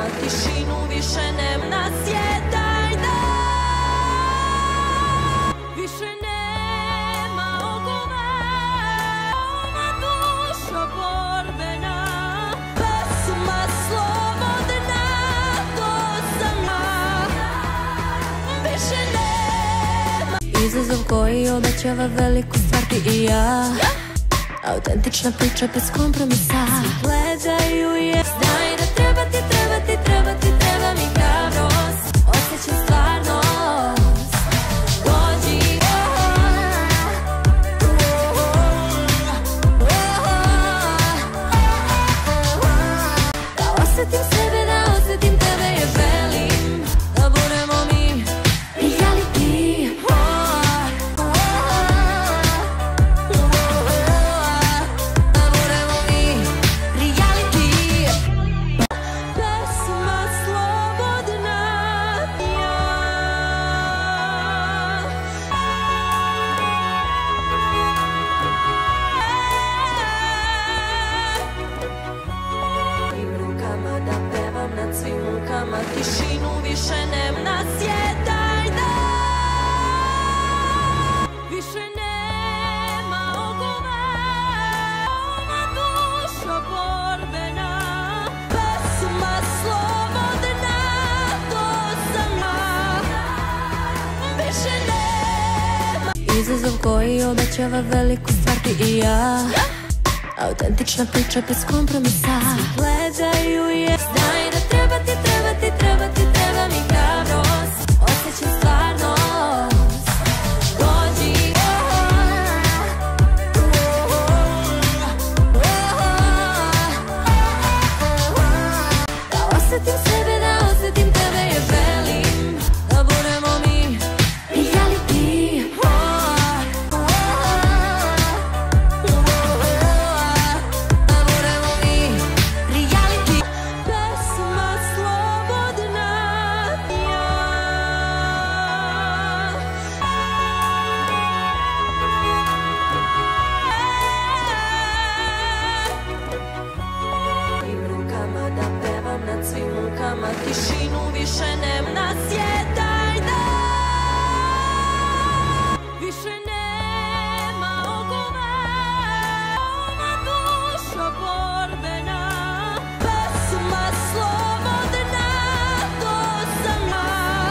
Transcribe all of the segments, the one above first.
mukama, tišinu više nem nasjedaj dan. Više nema ogova, ova duša borbena, pesma slobodna, to sam ja. Više nema izazov koji obećava veliku stvar, ti i ja. Autentična priča bez kompromisa. Svi gledaju je. Znaj da treba ti, treba ti, treba ti, treba mi hrabrost. Osjećam stvarnost. Dođi. Da osjetim sebe, da osjetim tebe, jer želim da budemo mi reality. Svim mukama, tišinu više nem nasjedaj dan. Više nema ogova, ova duša borbena, pesma slobodna, to sam ja. Više nema izazov koji obećava veliku stvar, ti i ja. Autentična priča bez kompromisa. Svi gledaju je. Znaj da treba ti, treba ti, treba ti, treba mi hrabrost. Osjećam stvarnost. Dođi. Da osjetim sebe, da osjetim tebe, jer želim da budemo mi reality. Svim mukama, tišinu više nem nasjedaj dan. Više nema ogova, ova duša borbena, pesma slobodna, to sam ja.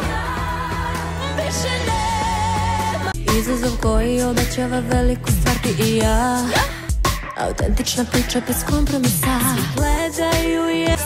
Više nema izazov koji obećava veliku stvar, ti i ja. Autentična priča bez kompromisa. Svi gledaju je.